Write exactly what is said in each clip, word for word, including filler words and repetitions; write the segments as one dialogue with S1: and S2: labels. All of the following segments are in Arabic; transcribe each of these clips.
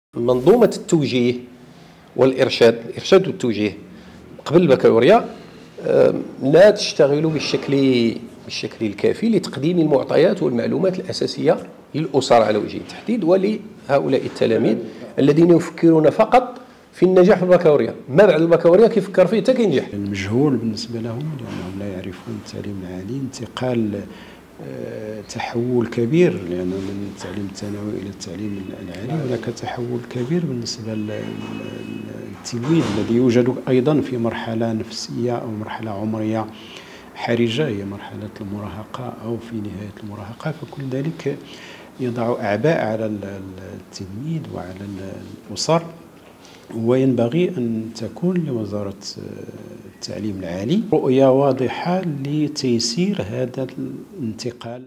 S1: منظومة التوجيه والإرشاد الإرشاد والتوجيه قبل البكالوريا لا تشتغل بالشكل بالشكل الكافي لتقديم المعطيات والمعلومات الأساسية للأسر على وجه التحديد ولهؤلاء التلاميذ الذين يفكرون فقط في النجاح في البكالوريا. ما بعد البكالوريا كيفكر فيه حتى كينجح.
S2: المجهول بالنسبة لهم لأنهم لا يعرفون التعليم العالي، انتقال تحول كبير، لأن من التعليم الثانوي إلى التعليم العالي هناك تحول كبير بالنسبة للتلميذ الذي يوجد أيضا في مرحلة نفسية أو مرحلة عمرية حرجة، هي مرحلة المراهقة أو في نهاية المراهقة، فكل ذلك يضع أعباء على التلميذ وعلى الأسر. وينبغي أن تكون لوزارة التعليم العالي رؤية واضحة لتيسير هذا الانتقال.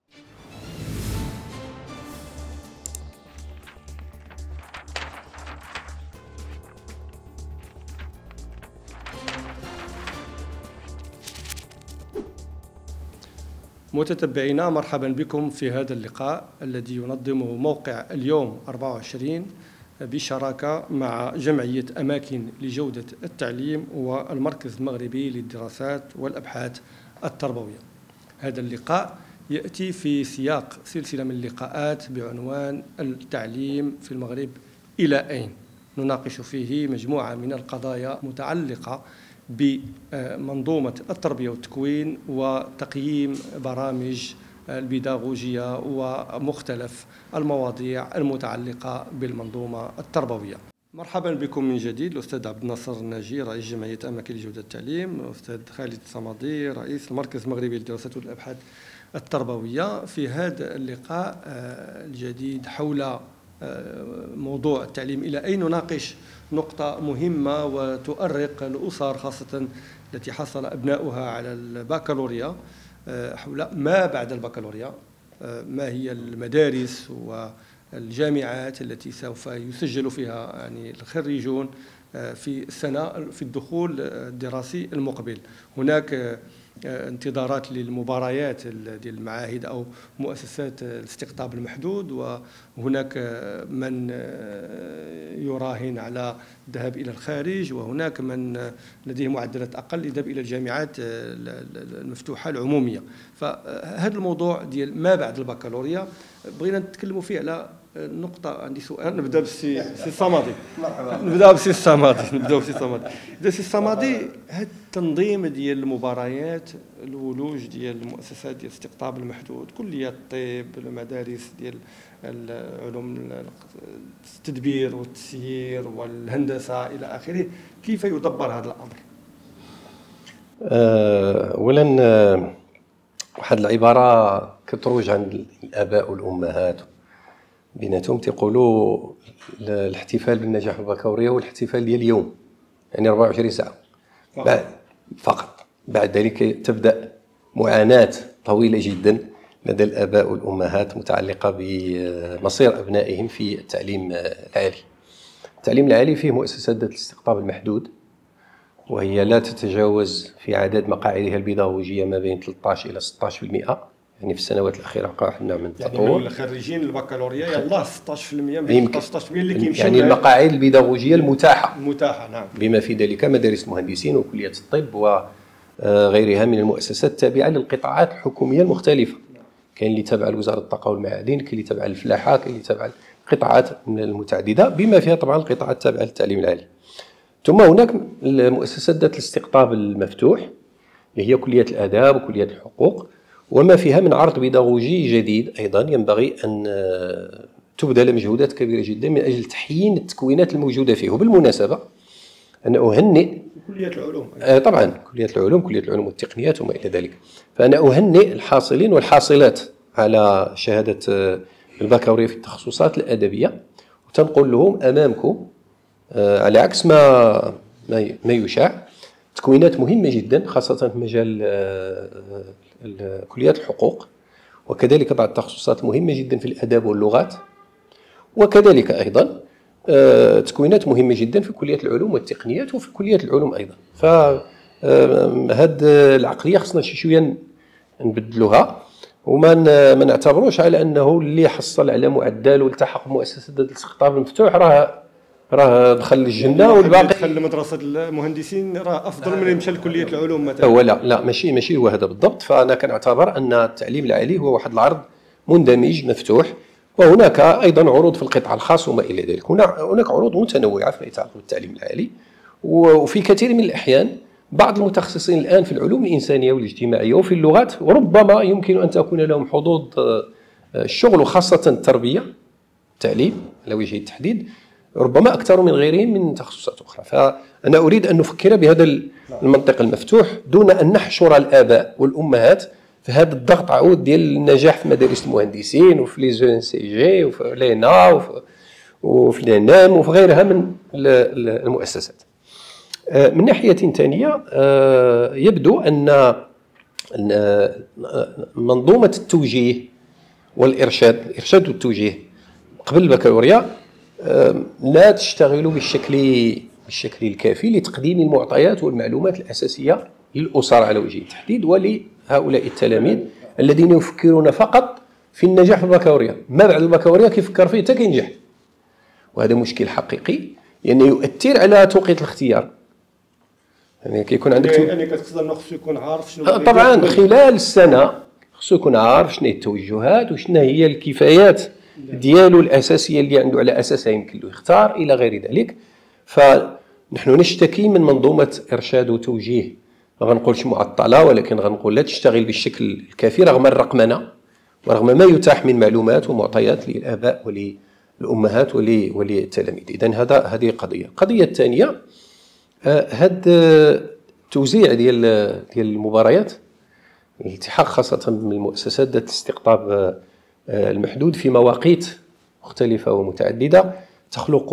S3: متتبعينا، مرحبا بكم في هذا اللقاء الذي ينظمه موقع اليوم أربعة وعشرين بشراكة مع جمعية أماكن لجودة التعليم والمركز المغربي للدراسات والأبحاث التربوية. هذا اللقاء يأتي في سياق سلسلة من اللقاءات بعنوان التعليم في المغرب إلى أين؟ نناقش فيه مجموعة من القضايا متعلقة بمنظومة التربية والتكوين وتقييم برامج البيداغوجية ومختلف المواضيع المتعلقة بالمنظومة التربوية. مرحبا بكم من جديد الأستاذ عبد الناصر الناجي رئيس جمعية أماكن لجودة التعليم، الأستاذ خالد الصمادي رئيس المركز المغربي للدراسات والأبحاث التربوية، في هذا اللقاء الجديد حول موضوع التعليم إلى أين نناقش نقطة مهمة وتؤرق الأسر خاصة التي حصل أبناؤها على البكالوريا حول ما بعد البكالوريا، ما هي المدارس والجامعات التي سوف يسجل فيها يعني الخريجون في السنة في الدخول الدراسي المقبل. هناك انتظارات للمباريات ديال المعاهد أو مؤسسات الاستقطاب المحدود، وهناك من يراهن على الذهاب إلى الخارج، وهناك من لديه معدلات أقل للذهاب إلى الجامعات المفتوحة العمومية. فهذا الموضوع ديال ما بعد البكالوريا بغينا نتكلموا فيه على نقطة. عندي سؤال، نبدأ بالسي سي الصمادي. نبدأ بالسي الصمادي نبدأ بالسي الصمادي بالسي الصمادي هذا التنظيم ديال المباريات، الولوج ديال المؤسسات ديال الاستقطاب المحدود، كليات الطب، المدارس ديال العلوم التدبير والتسيير والهندسة إلى آخره، كيف يدبر هذا الأمر؟
S1: أولا أه واحد العبارة كتروج عند الآباء والأمهات بيناتهم، تيقولوا الاحتفال بالنجاح في البكالوريا هو الاحتفال ديال اليوم، يعني أربعة وعشرين ساعة بعد فقط. بعد ذلك تبدأ معاناة طويلة جدا لدى الآباء والأمهات متعلقة بمصير أبنائهم في التعليم العالي. التعليم العالي فيه مؤسسات ذات الاستقطاب المحدود، وهي لا تتجاوز في عدد مقاعدها البيداغوجية ما بين ثلاثة عشر إلى ستة عشر بالمئة، يعني في السنوات الأخيرة وقع واحد النوع من التطور.
S3: يعني خريجين البكالوريا يلاه ستة عشر بالمئة من ستة عشر بالمئة اللي كيمشيو،
S1: يعني المقاعد البيداغوجية المتاحة
S3: المتاحة نعم،
S1: بما في ذلك مدارس المهندسين وكليات الطب وغيرها من المؤسسات التابعة للقطاعات الحكومية المختلفة. كاين اللي تابعة لوزارة الطاقة والمعادن، كاين اللي تابعة للفلاحة، كاين اللي تابعة للقطاعات المتعددة بما فيها طبعا القطاعات التابعة للتعليم العالي. ثم هناك المؤسسات ذات الاستقطاب المفتوح اللي هي كليات الآداب وكليات الحقوق، وما فيها من عرض بيداغوجي جديد. أيضا ينبغي أن تبذل مجهودات كبيرة جدا من أجل تحيين التكوينات الموجودة فيه. وبالمناسبة أنا أهنئ
S3: كليات العلوم
S1: طبعا كليات العلوم كليات العلوم والتقنيات وما إلى ذلك، فأنا أهنئ الحاصلين والحاصلات على شهادة البكالوريا في التخصصات الأدبية، وتنقل لهم أمامكم على عكس ما ما يشاع تكوينات مهمة جدا خاصة في مجال كليات الحقوق، وكذلك بعض التخصصات المهمة جدا في الآداب واللغات، وكذلك أيضا تكوينات مهمة جدا في كليات العلوم والتقنيات وفي كليات العلوم أيضا. فهذه العقلية خصنا شي شوية نبدلوها، وما ما نعتبروش على انه اللي حصل على معدل والتحق بمؤسسه الاستقطاب المفتوح راه راه دخل الجنه والباقي
S3: دخل لمدرسه المهندسين راه افضل من اللي مشى لكليه العلوم مثلا.
S1: هو لا لا ماشي ماشي هو هذا بالضبط. فانا كنعتبر ان التعليم العالي هو واحد العرض مندمج مفتوح، وهناك ايضا عروض في القطاع الخاص وما الى ذلك. هناك عروض متنوعه فيما يتعلق بالتعليم العالي، وفي كثير من الاحيان بعض المتخصصين الان في العلوم الانسانيه والاجتماعيه وفي اللغات وربما يمكن ان تكون لهم حظوظ الشغل، وخاصه التربيه التعليم على وجه التحديد، ربما اكثر من غيرهم من تخصصات اخرى. فانا اريد ان نفكر بهذا المنطق المفتوح دون ان نحشر الاباء والامهات في هذا الضغط عود ديال النجاح في مدارس المهندسين وفي لي زون سي جي وفي لينا وفي وفي الانام وفي غيرها من المؤسسات. من ناحيه ثانيه يبدو ان منظومه التوجيه والارشاد الارشاد والتوجيه قبل البكالوريا لا تشتغل بالشكل بالشكل الكافي لتقديم المعطيات والمعلومات الاساسيه للاسر على وجه التحديد ولهؤلاء التلاميذ الذين يفكرون فقط في النجاح في البكالوريا. ما بعد البكالوريا كيفكر فيه حتى كينجح، وهذا مشكل حقيقي لانه يؤثر على توقيت الاختيار. يعني كيكون عندك
S3: يعني كتقصد انه خصو يكون عارف شنو
S1: طبعا خلال السنه خصو يكون عارف شنو هي التوجهات وشنو هي الكفايات ديالو الاساسيه اللي عنده على اساسها يمكن له يختار الى غير ذلك. فنحن نشتكي من منظومه ارشاد وتوجيه ما غنقولش معطله، ولكن غنقول لا تشتغل بالشكل الكافي رغم الرقمنه ورغم ما يتاح من معلومات ومعطيات للاباء وللامهات وللتلاميذ. اذا هذا هذه قضيه. القضيه الثانيه هاد التوزيع ديال ديال المباريات، الالتحاق خاصه من المؤسسات ذات الاستقطاب المحدود في مواقيت مختلفه ومتعدده تخلق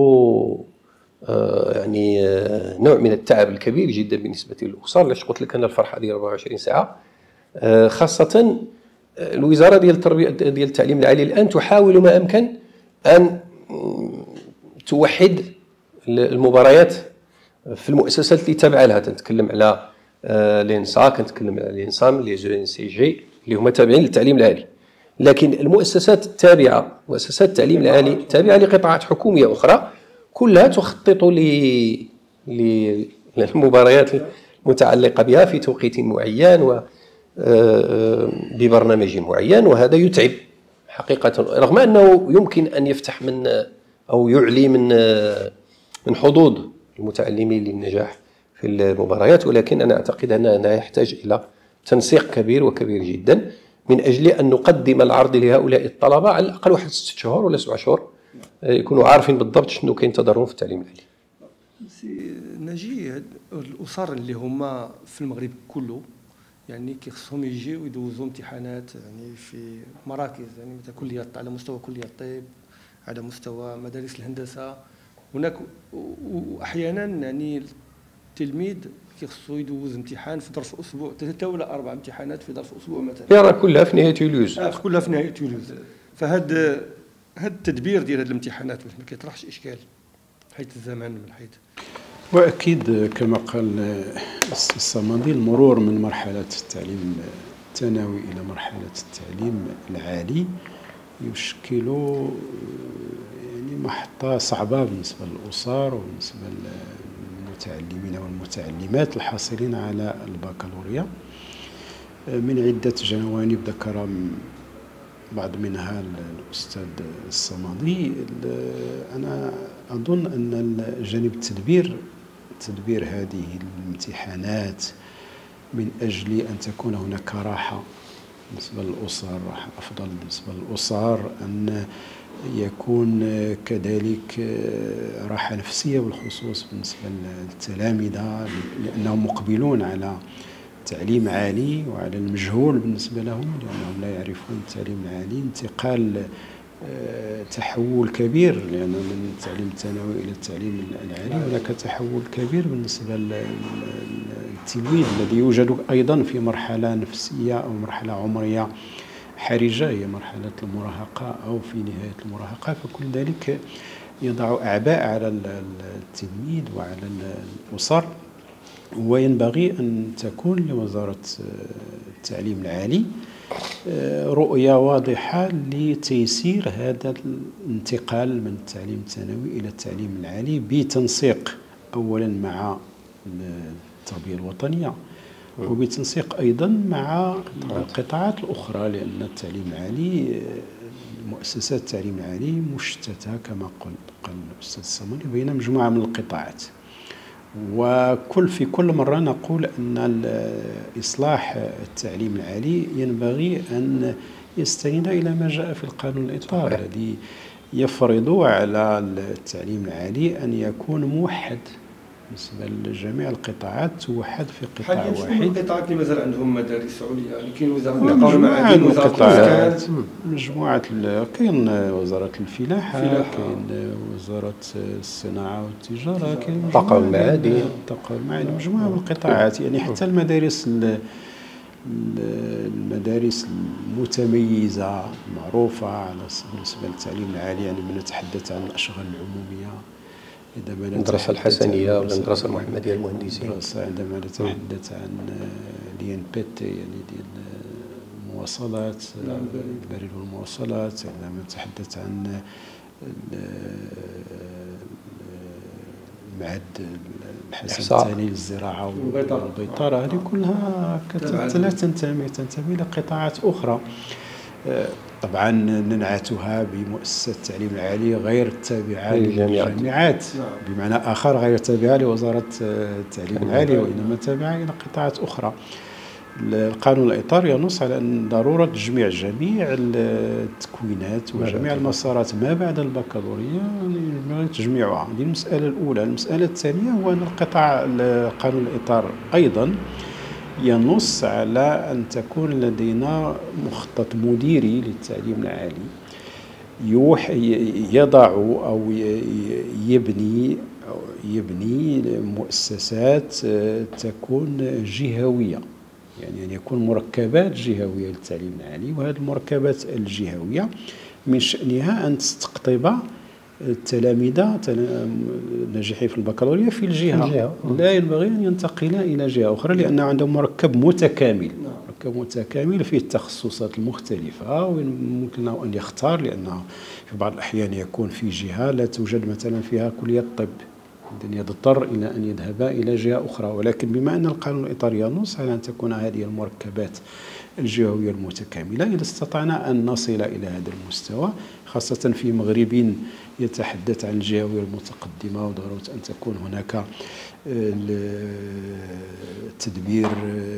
S1: يعني نوع من التعب الكبير جدا بالنسبه للاسر. علاش قلت لك ان الفرحه ديال أربعة وعشرين ساعه، خاصه الوزاره ديال التربيه ديال التعليم العالي الان تحاول ما امكن ان توحد المباريات في المؤسسات اللي تابعه لها. تنتكلم على لينسا، كنتكلم على لينسام، لي زون سي جي اللي هما تابعين للتعليم العالي. لكن المؤسسات التابعه مؤسسات التعليم العالي التابعه لقطاعات حكوميه اخرى كلها تخطط للمباريات المتعلقه بها في توقيت معين و ببرنامج معين، وهذا يتعب حقيقه رغم انه يمكن ان يفتح من او يعلي من من حظوظ المتعلمين للنجاح في المباريات. ولكن انا اعتقد اننا يحتاج الى تنسيق كبير وكبير جدا من اجل ان نقدم العرض لهؤلاء الطلبه على الاقل واحد ست شهور ولا سبع شهور يكونوا عارفين بالضبط شنو كينتظرون في التعليم العالي.
S3: سي نجي الاسر اللي هما في المغرب كله يعني كيخصهم يجيو يدوزوا امتحانات يعني في مراكز، يعني مثل كليه على مستوى كليه الطب، على مستوى مدارس الهندسه هناك، واحيانا يعني التلميذ كيخصو يدوز امتحان في ظرف اسبوع، ثلاثه ولا اربع امتحانات في ظرف اسبوع مثلا.
S1: يرى كلها في نهايه تولوز.
S3: آه كلها في نهايه تولوز. فهاد هاد التدبير ديال هاد الامتحانات ما كيطرحش اشكال حيث الزمان من حيث.
S2: واكيد كما قال الصمدي المرور من مرحله التعليم الثانوي الى مرحله التعليم العالي يشكل يعني محطه صعبه بالنسبه للاسر وبالنسبه للمتعلمين والمتعلمات الحاصلين على البكالوريا من عده جوانب ذكر بعض منها الأستاذ الصمدي. أنا أظن أن جانب التدبير تدبير هذه الامتحانات من أجل أن تكون هناك راحة بالنسبة للأسر، راحة أفضل بالنسبة للأسر، أن يكون كذلك راحة نفسية بالخصوص بالنسبة للتلامذة لأنهم مقبلون على تعليم عالي وعلى المجهول بالنسبة لهم لأنهم لا يعرفون التعليم العالي. انتقال تحول كبير، لأن من التعليم الثانوي إلى التعليم العالي هناك تحول كبير بالنسبة للتلميذ الذي يوجد أيضا في مرحلة نفسية أو مرحلة عمرية حرجة هي مرحلة المراهقة أو في نهاية المراهقة. فكل ذلك يضع أعباء على التلميذ وعلى الأسر وينبغي أن تكون لوزارة التعليم العالي رؤية واضحة لتيسير هذا الانتقال من التعليم الثانوي إلى التعليم العالي، بتنسيق أولا مع التربية الوطنية، وبتنسيق أيضا مع القطاعات الأخرى، لأن التعليم العالي مؤسسات التعليم العالي مشتتة كما قال الأستاذ الصمني بين مجموعة من القطاعات. وكل في كل مرة نقول أن إصلاح التعليم العالي ينبغي أن يستند إلى ما جاء في القانون الإطار الذي يفرض على التعليم العالي أن يكون موحد بالنسبة لجميع القطاعات، توحد في قطاع واحد. حاليا
S3: شنو القطاعات اللي مازال عندهم مدارس عليا؟ يعني كاين وزارة
S2: الثقافة والمعادن، وزارة الإسكان، مجموعة، كاين وزارة الفلاحة، كاين وزارة الصناعة والتجارة، كاين
S1: الطاقة والمعادن،
S2: الطاقة والمعادن، مجموعة من القطاعات. يعني حتى المدارس المدارس المتميزة معروفة بالنسبة للتعليم العالي، يعني بنتحدث عن الأشغال العمومية،
S1: المدرسة الحسنية ولا المدرسة المحمدية للمهندسين،
S2: عندما نتحدث عن لين بيت يعني ديال المواصلات، البريد والمواصلات، عندما نتحدث عن المعهد الحسن الثاني للزراعة والبيطرة، هذه كلها لا تنتمي تنتمي إلى قطاعات أخرى. طبعا ننعتها بمؤسسات التعليم العالي غير التابعة للجامعات، بمعنى آخر غير تابعة لوزارة التعليم العالي، وإنما تابعة إلى قطاعات أخرى. القانون الإطار ينص على أن ضرورة تجميع جميع التكوينات وجميع المسارات ما بعد البكالوريا، ينبغي تجميعها. هذه المسألة الأولى. المسألة الثانية هو أن القطاع قانون الإطار أيضا ينص على أن تكون لدينا مخطط مديري للتعليم العالي يضع أو يبني أو يبني مؤسسات تكون جهوية، يعني أن يكون مركبات جهوية للتعليم العالي، وهذه المركبات الجهوية من شأنها أن تستقطب التلاميذ الناجحين في البكالوريا في الجهة، لا ينبغي أن ينتقل إلى جهة أخرى، لأن عندهم مركب متكامل، مركب متكامل فيه التخصصات المختلفة، ويمكن له أن يختار، لأنه في بعض الأحيان يكون في جهة لا توجد مثلا فيها كلية الطب، إذن يضطر إلى أن يذهب إلى جهة أخرى. ولكن بما أن القانون الإطاري ينص على أن تكون هذه المركبات الجهوية المتكاملة، إذا استطعنا أن نصل إلى هذا المستوى، خاصة في مغرب يتحدث عن الجهوية المتقدمة وضرورة أن تكون هناك تدبير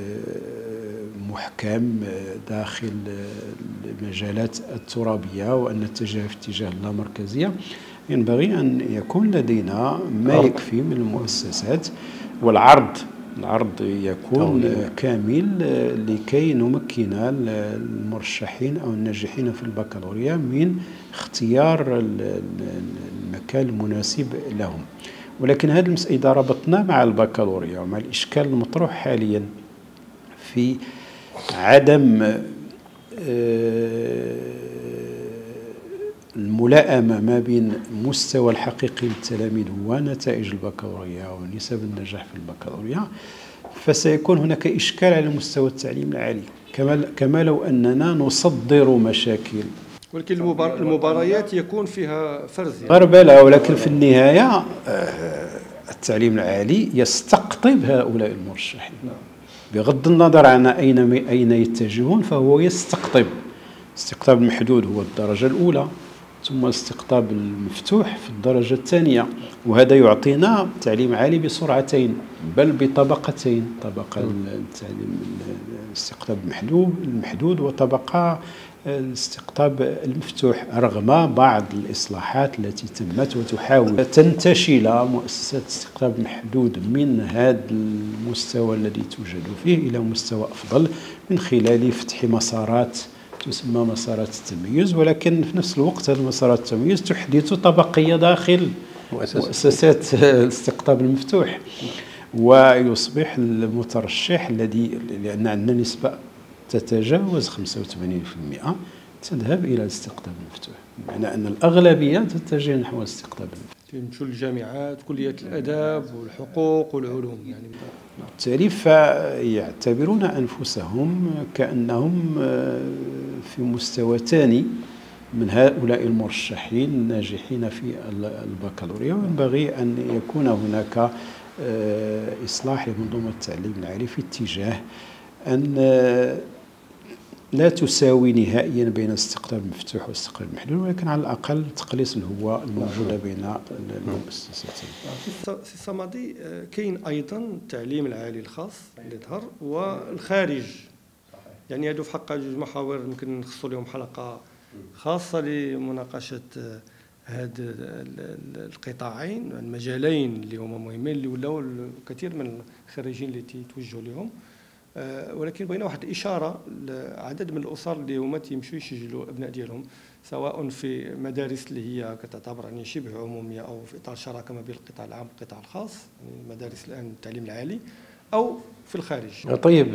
S2: محكم داخل المجالات الترابية، وأن نتجه في اتجاه اللامركزية، ينبغي أن يكون لدينا ما يكفي من المؤسسات، والعرض العرض يكون كامل لكي نمكن المرشحين أو الناجحين في البكالوريا من اختيار المكان المناسب لهم. ولكن هذه المسألة إذا ربطنا مع البكالوريا ومع الإشكال المطروح حاليا في عدم الملائمة ما بين المستوى الحقيقي للتلاميذ ونتائج البكالوريا ونسب النجاح في البكالوريا، فسيكون هناك إشكال على مستوى التعليم العالي، كما كما لو أننا نصدر مشاكل.
S3: ولكن المباريات يكون فيها فرز يعني.
S2: غربلة، ولكن في النهاية التعليم العالي يستقطب هؤلاء المرشحين، بغض النظر عن أين أين يتجهون، فهو يستقطب. الاستقطاب المحدود هو الدرجة الأولى، ثم الاستقطاب المفتوح في الدرجة الثانية، وهذا يعطينا تعليم عالي بسرعتين بل بطبقتين، طبقة التعليم الاستقطاب المحدود المحدود وطبقة الاستقطاب المفتوح، رغم بعض الإصلاحات التي تمت وتحاول تنتشل مؤسسات الاستقطاب المحدود من هذا المستوى الذي توجد فيه إلى مستوى أفضل من خلال فتح مسارات تسمى مسارات التمييز. ولكن في نفس الوقت هذه مسارات التمييز تحدث طبقية داخل مؤسسات الاستقطاب المفتوح، ويصبح المترشح الذي، لأن عندنا نسبة تتجاوز خمسة وثمانين بالمئة تذهب إلى الاستقطاب المفتوح، بمعنى أن الأغلبية تتجه نحو الاستقطاب المفتوح.
S3: تيمشوا للجامعات، كلية الآداب والحقوق والعلوم يعني.
S2: بالتالي فيعتبرون أنفسهم كأنهم في مستوى ثاني من هؤلاء المرشحين الناجحين في البكالوريا، وينبغي أن يكون هناك إصلاح لمنظومة التعليم العالي في اتجاه أن لا تساوي نهائيا بين الاستقطاب المفتوح والاستقطاب المحدود، ولكن على الأقل تقليص الهوة الموجودة بين المؤسستين.
S3: في الصمدي كاين أيضا التعليم العالي الخاص اللي ظهر والخارج، يعني هادو في حق جوج محاور يمكن نخصصوا لهم حلقة خاصة لمناقشة هاد القطاعين المجالين اللي هما مهمين، اللي ولاو كثير من الخريجين اللي تيتوجهوا لهم. ولكن بغينا واحد الاشاره لعدد من الاسر اللي هما تيمشيو يسجلوا الابناء ديالهم سواء في مدارس اللي هي كتعتبر يعني شبه عموميه او في اطار شراكه ما بين القطاع العام والقطاع الخاص، يعني مدارس الان التعليم العالي، او في الخارج.
S1: طيب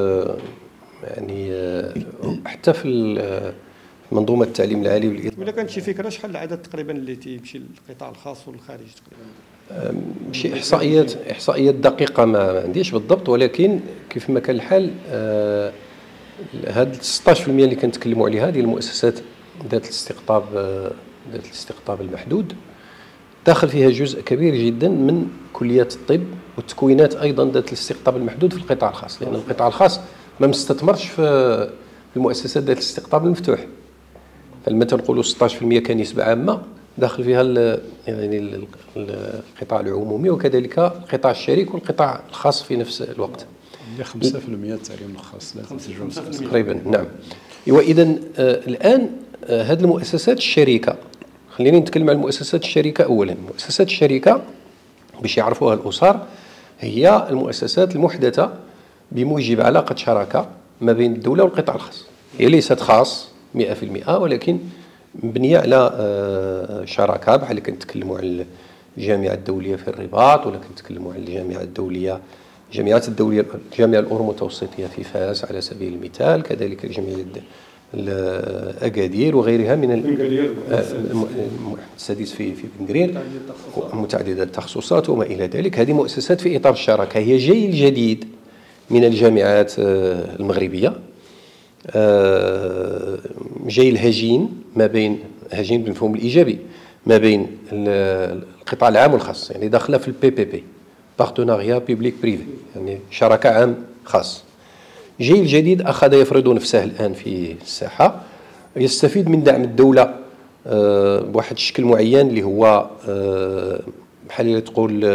S1: يعني حتى في منظومه التعليم العالي
S3: ولا كانت شي فكره شحال العدد تقريبا اللي تيمشي للقطاع الخاص والخارج تقريبا؟
S1: شي احصائيات احصائيات دقيقه ما عنديش بالضبط، ولكن كيف ما كان الحال آه هاد ستطاش بالمئة اللي كنتكلموا عليها ديال المؤسسات ذات الاستقطاب آه ذات الاستقطاب المحدود داخل فيها جزء كبير جدا من كليات الطب والتكوينات ايضا ذات الاستقطاب المحدود في القطاع الخاص، لان القطاع الخاص ما مستثمرش في المؤسسات ذات الاستقطاب المفتوح. فلما تنقولوا ستطاش بالمئة كنسبه عامه داخل فيها يعني القطاع العمومي وكذلك القطاع الشريك والقطاع الخاص في نفس الوقت.
S2: هي خمسة بالمئة التعليم الخاص
S1: تقريبا. نعم. واذا آه الان آه هذه المؤسسات الشريكه، خليني نتكلم عن المؤسسات الشريكه اولا. المؤسسات الشريكه باش يعرفوها الاسر هي المؤسسات المحدثه بموجب علاقه شراكه ما بين الدوله والقطاع الخاص. هي ليست خاص مئة بالمئة ولكن مبنيه على شراكه، بحال اللي كنتكلموا على الجامعه الدوليه في الرباط، ولا كنتكلموا على الجامعه الدوليه الجامعات الدوليه الجامعه الاورو المتوسطيه في فاس على سبيل المثال، كذلك الجمعيه اكادير وغيرها من المؤسسات في في بنغرير متعدده التخصصات وما الى ذلك. هذه مؤسسات في اطار الشراكه، هي جيل جديد من الجامعات المغربيه، جيل هجين ما بين هجين بالمفهوم الايجابي ما بين القطاع العام والخاص، يعني داخله في البي بي بي بارتناريا بيبليك بريفي، يعني شراكه عام خاص. جيل جديد اخذ يفرض نفسه الان في الساحه، يستفيد من دعم الدوله بواحد الشكل معين اللي هو بحال اللي تقول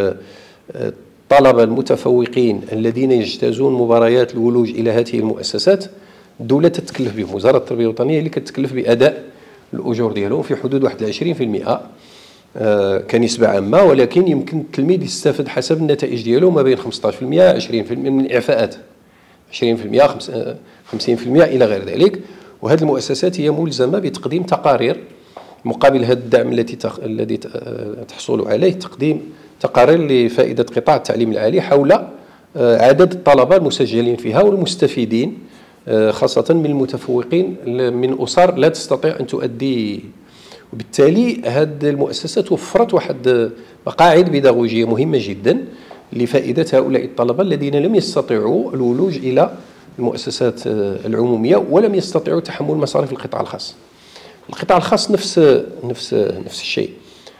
S1: الطلبه المتفوقين الذين يجتازون مباريات الولوج الى هذه المؤسسات. الدولة تتكلف بهم، وزارة التربية الوطنية اللي كتكلف بأداء الأجور ديالهم في حدود واحد عشرين بالمئة آه كنسبة عامة، ولكن يمكن التلميذ يستفد حسب النتائج ديالو ما بين خمسطاش بالمئة عشرين بالمئة من الإعفاءات، عشرين بالمئة خمسين بالمئة إلى غير ذلك. وهذه المؤسسات هي ملزمة بتقديم تقارير مقابل هذا الدعم التي تخ... الذي تحصل عليه، تقديم تقارير لفائدة قطاع التعليم العالي حول آه عدد الطلبة المسجلين فيها والمستفيدين، خاصة من المتفوقين من أسر لا تستطيع أن تؤدي. وبالتالي هذه المؤسسات وفرت واحد مقاعد بيداغوجية مهمة جدا لفائدة هؤلاء الطلبة الذين لم يستطيعوا الولوج إلى المؤسسات العمومية ولم يستطيعوا تحمل مصاريف القطاع الخاص. القطاع الخاص نفس نفس نفس الشيء،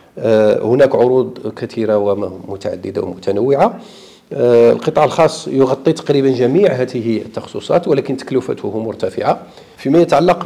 S1: هناك عروض كثيرة ومتعددة ومتنوعة. القطاع الخاص يغطي تقريبا جميع هذه التخصصات ولكن تكلفته مرتفعة. فيما يتعلق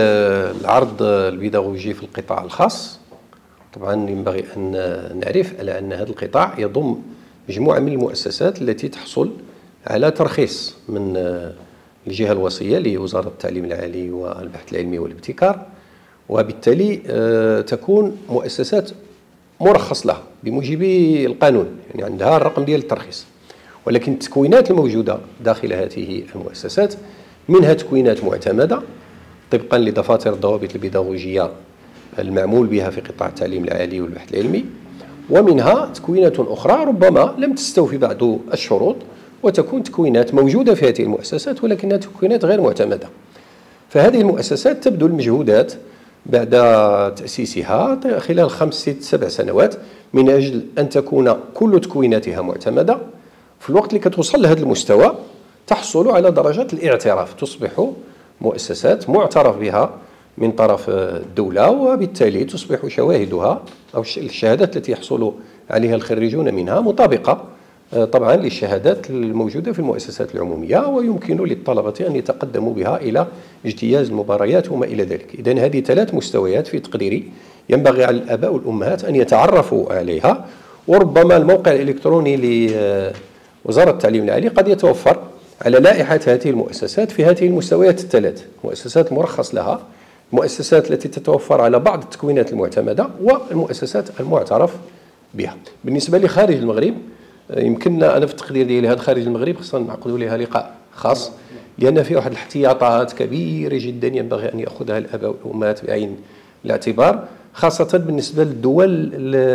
S1: بالعرض البيداغوجي في القطاع الخاص، طبعا ينبغي أن نعرف على أن هذا القطاع يضم مجموعة من المؤسسات التي تحصل على ترخيص من الجهة الوصية لوزارة التعليم العالي والبحث العلمي والابتكار، وبالتالي تكون مؤسسات مرخص لها بموجب القانون، يعني عندها الرقم ديال الترخيص. ولكن التكوينات الموجودة داخل هذه المؤسسات منها تكوينات معتمدة طبقا لدفاتر الضوابط البيداغوجية المعمول بها في قطاع التعليم العالي والبحث العلمي، ومنها تكوينات أخرى ربما لم تستوفي بعض الشروط وتكون تكوينات موجودة في هذه المؤسسات ولكنها تكوينات غير معتمدة. فهذه المؤسسات تبذل مجهودات بعد تأسيسها خلال خمس ست سبع سنوات، من أجل أن تكون كل تكويناتها معتمدة. في الوقت اللي كتوصل لهذا المستوى تحصل على درجة الاعتراف، تصبح مؤسسات معترف بها من طرف الدولة، وبالتالي تصبح شواهدها أو الشهادات التي يحصل عليها الخريجون منها مطابقة طبعا للشهادات الموجودة في المؤسسات العمومية، ويمكن للطلبة أن يتقدموا بها إلى اجتياز المباريات وما إلى ذلك. إذن هذه ثلاث مستويات في تقديري ينبغي على الآباء والأمهات أن يتعرفوا عليها. وربما الموقع الإلكتروني لوزارة التعليم العالي قد يتوفر على لائحة هذه المؤسسات في هذه المستويات الثلاث: المؤسسات المرخص لها، المؤسسات التي تتوفر على بعض التكوينات المعتمدة، والمؤسسات المعترف بها. بالنسبة لخارج المغرب، يمكننا أنا في التقدير ديالي هذا خارج المغرب خصنا نعقدوا لها لقاء خاص، لأن فيه واحد الاحتياطات كبيرة جدا ينبغي أن يأخذها الآباء والأمهات بعين الاعتبار، خاصة بالنسبة للدول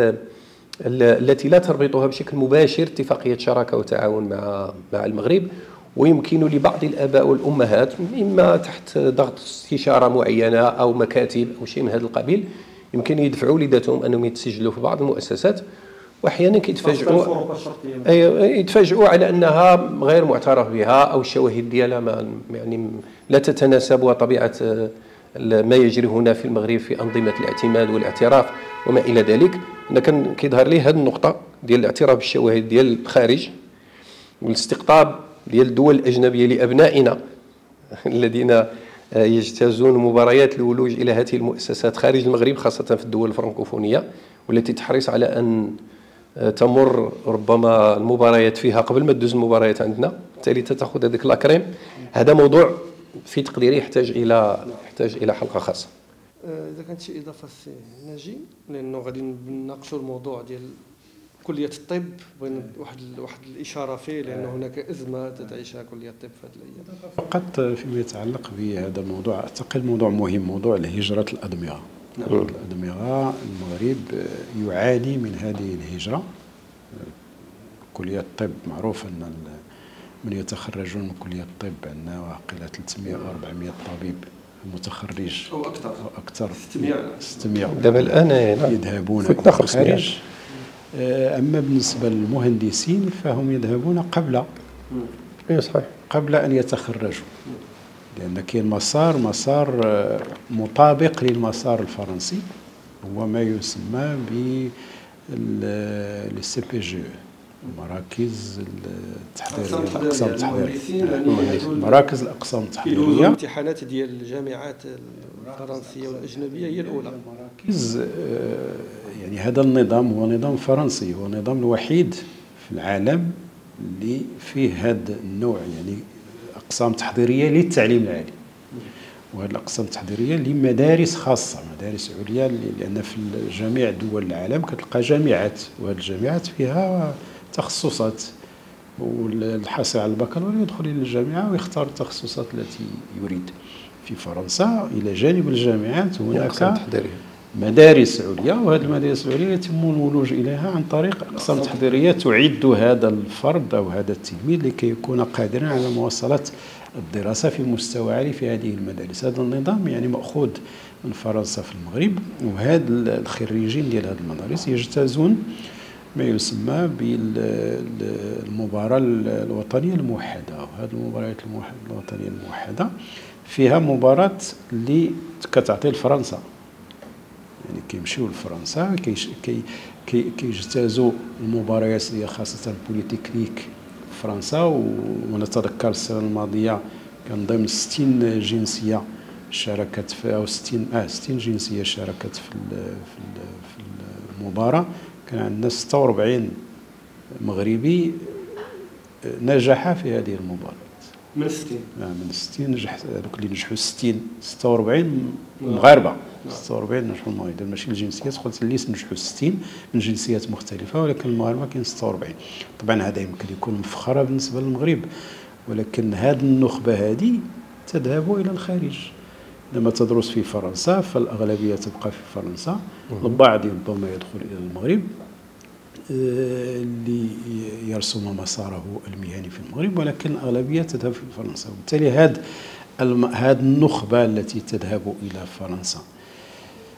S1: التي لا تربطها بشكل مباشر اتفاقية شراكة وتعاون مع مع المغرب. ويمكن لبعض الآباء والأمهات إما تحت ضغط استشارة معينة أو مكاتب أو شيء من هذا القبيل، يمكن يدفعوا ولادهم أنهم يتسجلوا في بعض المؤسسات، واحيانا كيتفاجئوا يتفاجئوا على انها غير معترف بها او الشواهد ديالها ما يعني لا تتناسب وطبيعه ما يجري هنا في المغرب في انظمه الاعتماد والاعتراف وما الى ذلك. انا كان كيظهر لي هذه النقطه ديال الاعتراف بالشواهد ديال الخارج والاستقطاب ديال الدول الاجنبيه لابنائنا الذين يجتازون مباريات الولوج الى هذه المؤسسات خارج المغرب، خاصه في الدول الفرنكوفونيه والتي تحرص على ان تمر ربما المباريات فيها قبل ما تدوز المباريات عندنا، بالتالي تاخذ هذيك لاكريم. هذا موضوع في تقديري يحتاج الى يحتاج الى حلقه خاصه.
S3: اذا كانت شي اضافه سي ناجي، لانه غادي نناقشوا الموضوع ديال كليه الطب، بغينا واحد واحد الاشاره فيه، لانه هناك ازمه تعيشها كليه الطب في هذه الايام.
S2: فقط فيما يتعلق بهذا الموضوع، اعتقد موضوع مهم، موضوع هجره الادمغه. الأدمغة المغرب يعاني من هذه الهجرة. كلية الطب معروف أن من يتخرجون من كلية الطب عندنا واقيلا ثلاثمائة أو أربعمائة طبيب متخرج
S3: أو أكثر
S2: أو أكثر
S3: ستمائة
S2: دابا الآن يذهبون إلى الخارج. أما بالنسبة للمهندسين فهم يذهبون قبل
S1: صحيح
S2: قبل أن يتخرجوا، لأن كاين مسار مسار مطابق للمسار الفرنسي، هو ما يسمى ب السي بي جي، مراكز التحضيرية، الأقسام التحضيرية، مراكز الأقسام التحضيرية.
S3: الامتحانات ديال الجامعات الفرنسية والأجنبية هي الأولى.
S2: مراكز يعني هذا النظام هو نظام فرنسي، هو النظام الوحيد في العالم اللي فيه هذا النوع، يعني أقسام تحضيرية للتعليم العالي، وهذه الأقسام التحضيرية لمدارس خاصة، مدارس عليا، لأن في جميع دول العالم كتلقى جامعات، وهذه الجامعات فيها تخصصات، والحاصل على البكالوريا يدخل إلى الجامعة ويختار التخصصات التي يريد. في فرنسا إلى جانب الجامعات هناك مدارس عليا، وهذه المدارس العليا يتم الولوج إليها عن طريق أقسام تحضيرية تعد هذا الفرد أو هذا التلميذ لكي يكون قادرا على مواصلة الدراسة في مستوى عالي في هذه المدارس. هذا النظام يعني مأخوذ من فرنسا في المغرب، وهذا الخريجين ديال هذه المدارس يجتازون ما يسمى بالمباراة الوطنية الموحدة. وهذه المباريات الوطنية الموحدة فيها مباراة اللي كتعطي لفرنسا، يعني كيمشيو لفرنسا كي كي كيجتازوا المباريات اللي خاصة بوليتكنيك فرنسا. ونتذكر السنة الماضية كان ضمن ستين جنسية شاركت في، أو ستين اه ستين جنسية شاركت في في المباراة. كان عندنا ستة وأربعين مغربي نجح في هذه المباراة
S3: من ستين
S2: آه من ستين نجح، هذوك اللي نجحوا ستين ستة وأربعين مغاربة، ستة وأربعين نجحوا المغرب، ماشي الجنسيات، قلت الليست نجحوا ستين من جنسيات مختلفة، ولكن المغاربة كاين ستة وأربعين. طبعا هذا يمكن يكون مفخرة بالنسبة للمغرب، ولكن هذه النخبة هذه تذهب إلى الخارج. لما تدرس في فرنسا فالأغلبية تبقى في فرنسا، البعض ربما يدخل إلى المغرب ليرسم مساره المهني في المغرب، ولكن الأغلبية تذهب في فرنسا. وبالتالي هذه هذه النخبة التي تذهب إلى فرنسا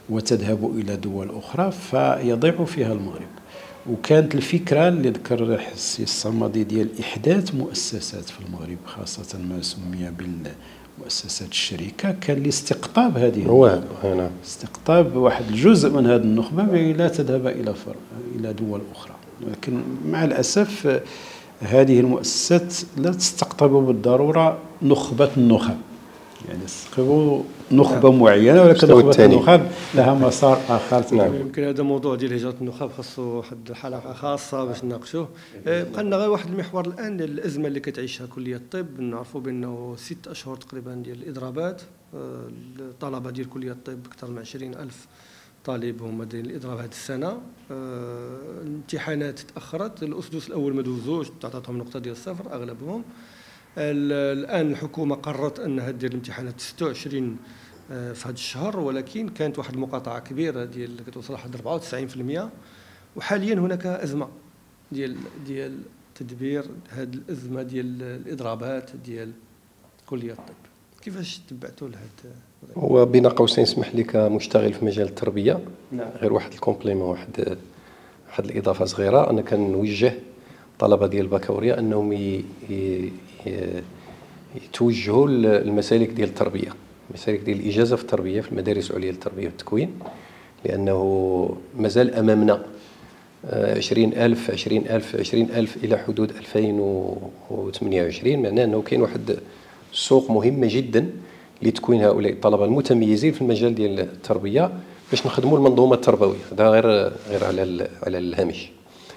S2: وتذهب إلى دول أخرى فيضيع فيها المغرب. وكانت الفكرة اللي ذكر السي الصمدي ديال إحداث مؤسسات في المغرب، خاصة ما سمي بالمؤسسات الشركة، كان لاستقطاب هذه
S1: هو هنا
S2: استقطاب واحد الجزء من هذه النخبة لا تذهب إلى فر... إلى دول أخرى. لكن مع الأسف هذه المؤسسات لا تستقطب بالضرورة نخبة النخب، يعني تستقطب نخبة معينة، ولكن نخبة النخب لها مسار آخر.
S3: نعم. يمكن هذا موضوع ديال هجرة النخب خاصو واحد الحلقة خاصة باش نناقشوه. بقى لنا غير واحد المحور الآن، الأزمة اللي كتعيشها كلية الطب. نعرفوا بأنه ست أشهر تقريبا ديال الإضرابات، الطلبة ديال كلية الطب أكثر من عشرين ألف طالب هما دايرين الإضراب هذه السنة. الامتحانات تأخرت، الأسدس الأول ما دوزوش، تعطاتهم نقطة ديال الصفر أغلبهم. الآن الحكومة قررت أنها دير الامتحانات ستة وعشرين في هذا الشهر، ولكن كانت واحد المقاطعة كبيرة ديال كتوصل لحد أربعة وتسعين بالمئة. وحاليا هناك أزمة ديال ديال تدبير هذه الأزمة ديال الإضرابات ديال كلية الطب. كيفاش تبعتوا لهذا؟
S1: هو بين قوسين اسمح لي كمشتغل في مجال التربية،
S3: نعم.
S1: غير واحد الكومبليمون، واحد واحد الإضافة صغيرة. أنا كنوجه الطلبة ديال البكالوريا أنهم ي... ي... يتوجهوا المسالك ديال التربية، مسالك ديال الإجازة في التربية في المدارس العليا للتربية والتكوين، لأنه مازال أمامنا عشرين ألف عشرين ألف عشرين ألف إلى حدود ألفين وثمانية وعشرين. معناه أنه كاين واحد السوق مهمة جدا لتكوين هؤلاء الطلبة المتميزين في المجال ديال التربية باش نخدموا المنظومة التربوية. هذا غير غير على على الهامش.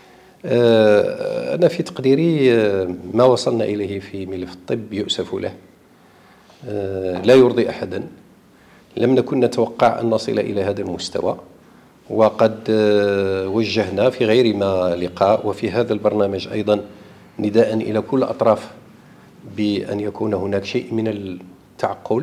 S1: أنا في تقديري ما وصلنا إليه في ملف الطب يؤسف له، لا يرضي أحدا. لم نكن نتوقع أن نصل إلى هذا المستوى، وقد وجهنا في غير ما لقاء وفي هذا البرنامج أيضا نداء إلى كل الأطراف بأن يكون هناك شيء من التعقل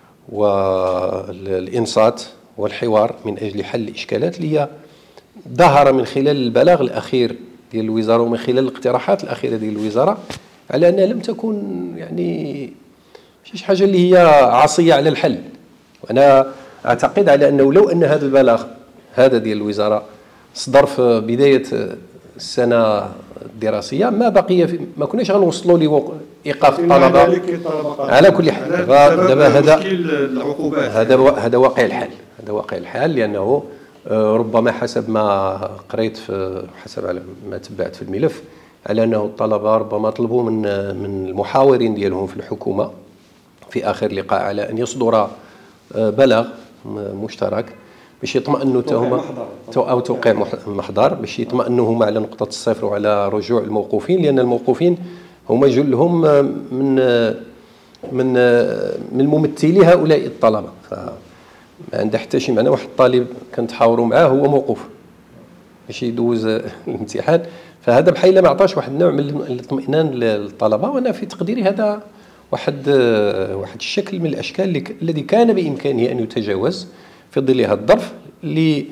S1: والإنصات والحوار من أجل حل الإشكالات اللي ظهر من خلال البلاغ الأخير ديال الوزارة ومن خلال الاقتراحات الأخيرة ديال الوزارة على أنها لم تكن يعني شي حاجة اللي هي عصية على الحل. وأنا أعتقد على أنه لو أن هذا البلاغ هذا ديال الوزارة صدر في بداية السنة الدراسية ما بقي في ما كناش غنوصلوا لإيقاف الطلبة على كل حال. دابا هذا هذا هذا واقع الحال، هذا واقع الحال، لأنه ربما حسب ما قريت في حسب على ما تبعت في الملف على أنه الطلبة ربما طلبوا من من المحاورين ديالهم في الحكومة في آخر لقاء على أن يصدر بلاغ مشترك باش يطمئنوا هما أو توقيع محضر باش يطمئنوا هما على نقطة الصفر وعلى رجوع الموقوفين، لأن الموقوفين هما جلهم من من من ممثلي هؤلاء الطلبة. فما عنده حتى شي معنى واحد الطالب كنتحاوروا معاه هو موقوف باش يدوز الامتحان، فهذا بحال ما عطاش واحد النوع من الاطمئنان للطلبة. وأنا في تقديري هذا واحد واحد الشكل من الأشكال الذي كان بإمكانه أن يتجاوز في ظل هذا الظرف لفك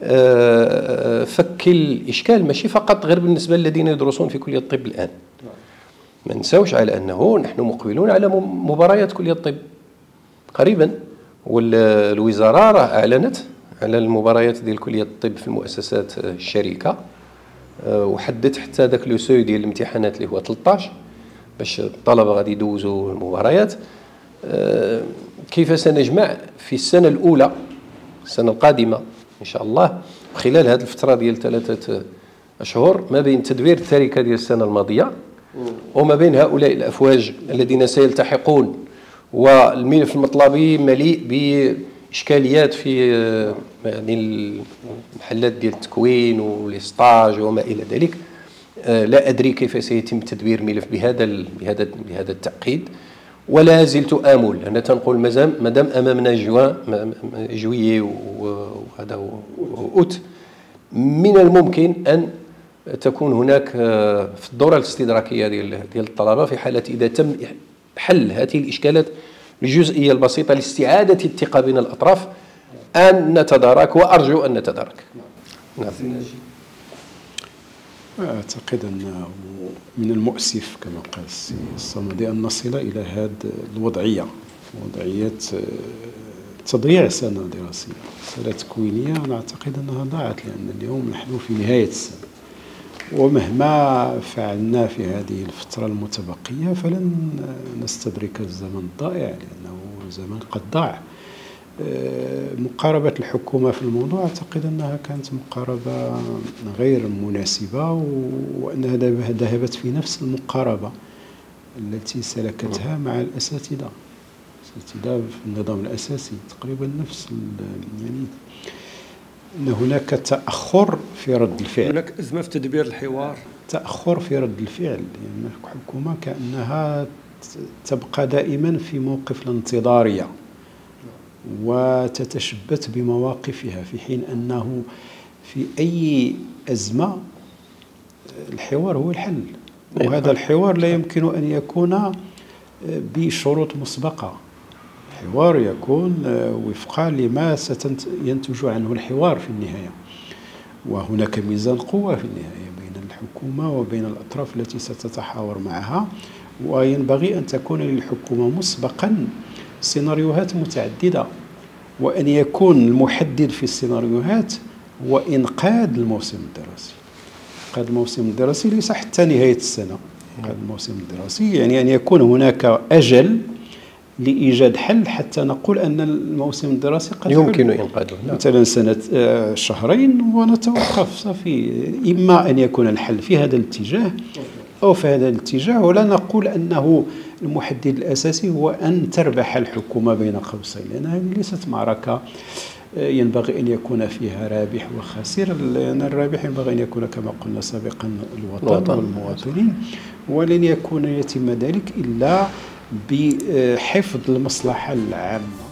S1: الإشكال، ماشي فقط غير بالنسبة للذين يدرسون في كلية الطب الآن. ما نساوش على أنه نحن مقبلون على مباريات كلية الطب قريبا، والوزارة راه أعلنت على المباريات ديال كلية الطب في المؤسسات الشركة، وحددت حتى ذاك لو سوي ديال الامتحانات اللي هو ثلاثة عشر باش الطلبة غادي يدوزوا المباريات. كيف سنجمع في السنة الأولى السنة القادمة إن شاء الله خلال هذه الفترة ديال ثلاثة أشهر ما بين تدبير التركة ديال السنة الماضية وما بين هؤلاء الأفواج الذين سيلتحقون، والملف المطلبي مليء بإشكاليات في يعني المحلات ديال التكوين والإسطاج وما إلى ذلك. لا أدري كيف سيتم تدبير ملف بهذا بهذا بهذا التعقيد، ولا زلت آمل. أنا تنقول مادام أمامنا جوان جويي وهذا أوت، من الممكن أن تكون هناك في الدورة الاستدراكية ديال ديال الطلبة في حالة إذا تم حل هذه الإشكالات الجزئية البسيطة لاستعادة الثقة بين الأطراف أن نتدارك، وأرجو أن نتدارك. نعم.
S2: أعتقد أنه من المؤسف كما قال السي الصمدي أن نصل إلى هذه الوضعية، وضعية تضييع سنة دراسية، سنة تكوينية. أنا أعتقد أنها ضاعت، لأن اليوم نحن في نهاية السنة، ومهما فعلنا في هذه الفترة المتبقية فلن نستدرك الزمن الضائع، لأنه زمن قد ضاع. مقاربة الحكومة في الموضوع أعتقد أنها كانت مقاربة غير مناسبة، وأنها ذهبت في نفس المقاربة التي سلكتها مع الأساتذة الأساتذة في النظام الأساسي، تقريبا نفس يعني أن هناك تأخر في رد الفعل،
S3: هناك أزمة في تدبير الحوار،
S2: تأخر في رد الفعل. يعني الحكومة كأنها تبقى دائما في موقف الانتظارية وتتشبث بمواقفها، في حين أنه في أي أزمة الحوار هو الحل، وهذا الحوار لا يمكن أن يكون بشروط مسبقة. الحوار يكون وفقا لما سينتج عنه الحوار في النهاية، وهناك ميزان قوة في النهاية بين الحكومة وبين الأطراف التي ستتحاور معها، وينبغي أن تكون للحكومة مسبقا سيناريوهات متعددة، وأن يكون المحدد في السيناريوهات هو إنقاذ الموسم الدراسي. إنقاذ الموسم الدراسي ليس حتى نهاية السنة، إنقاذ الموسم الدراسي يعني أن يكون هناك أجل لإيجاد حل حتى نقول أن الموسم الدراسي قد
S1: يمكن إنقاذه،
S2: مثلا سنة شهرين ونتوقف صافي. إما أن يكون الحل في هذا الاتجاه أو في هذا الاتجاه، ولا نقول أنه المحدد الأساسي هو أن تربح الحكومة بين قوسين، لأن هذه ليست معركة ينبغي أن يكون فيها رابح وخاسر، لأن الرابح ينبغي أن يكون كما قلنا سابقا الوطن والمواطنين، ولن يكون يتم ذلك إلا بحفظ المصلحة العامة.